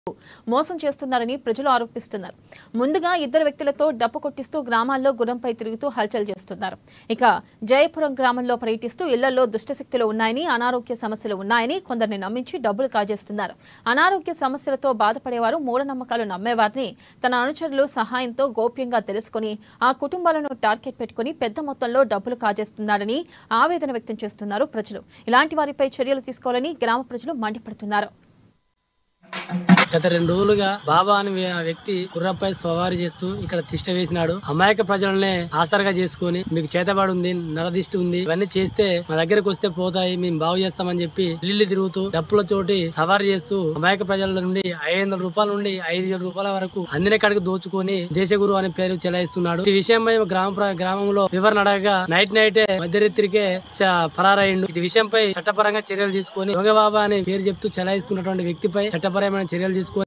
మోసం చేస్తున్నారని ప్రజలు ఆరోపిస్తున్నారు. ముందుగా ఇద్దరు వ్యక్తులతో డప్పు కొట్టిస్తూ గ్రామాల్లో గుర్రంపై తిరుగుతూ హల్చల్ చేస్తున్నారు. ఇక జయపురం గ్రామంలో పర్యటిస్తూ ఇళ్లలో దుష్టశక్తులు ఉన్నాయని, అనారోగ్య సమస్యలు ఉన్నాయని కొందరిని నమ్మించి డబ్బులు కాజేస్తున్నారు. అనారోగ్య సమస్యలతో బాధపడేవారు మూఢనమ్మకాలు నమ్మేవారిని తన అనుచరులు సహాయంతో గోప్యంగా తెలుసుకుని ఆ కుటుంబాలను టార్గెట్ పెట్టుకుని పెద్ద మొత్తంలో డబ్బులు కాజేస్తున్నారని ఆవేదన వ్యక్తం చేస్తున్నారు ప్రజలు. ఇలాంటి వారిపై చర్యలు తీసుకోవాలని గ్రామ ప్రజలు మండిపడుతున్నారు. గత 2 రోజులుగా బాబా అనే వ్యక్తి గుర్రపై సవారీ చేస్తూ ఇక్కడ తిష్ట వేసినాడు. అమాయక ప్రజలనే ఆసరగా చేసుకుని మీకు చేతబడి ఉంది, నరదిష్టి ఉంది, ఇవన్నీ చేస్తే మా దగ్గరకు వస్తే పోతాయి, మేము బాగు చేస్తామని చెప్పి ఇల్లు తిరుగుతూ డప్పుల చోటి సవారీ చేస్తూ అమాయక ప్రజల నుండి 500 రూపాయల నుండి 5,000 రూపాయల వరకు అందిన కాడికి దోచుకొని దేశగురు అనే పేరు చెలాయిస్తున్నాడు. ఈ విషయంపై గ్రామంలో వివరణ అడగగా నైటే మధ్యరాత్రికే పరారయ్యిండు. ఈ విషయంపై చట్టపరంగా చర్యలు తీసుకొని దొంగ బాబా అనే పేరు చెప్తూ చెలాయిస్తున్నటువంటి వ్యక్తిపై చట్టపరమైన చర్యలు తీసుకొని